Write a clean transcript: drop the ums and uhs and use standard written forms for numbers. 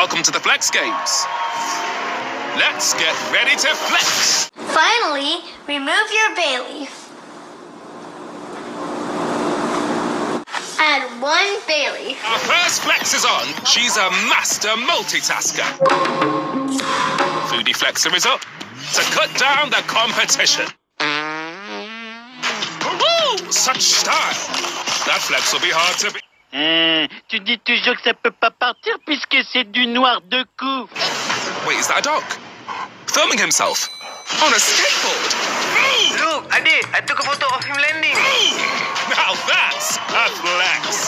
Welcome to the Flex Games. Let's get ready to flex. Finally, remove your bay leaf. Add 1 bay leaf. Our first flex is on. She's a master multitasker. Foodie Flexer is up to cut down the competition. Woo! Such style. That flex will be hard to be. Tu dis toujours que ça peut pas partir puisque c'est du noir de cou. Wait, is that a dog? Filming himself on a skateboard. Look, adik, I took a photo of him landing. Now that's a flex.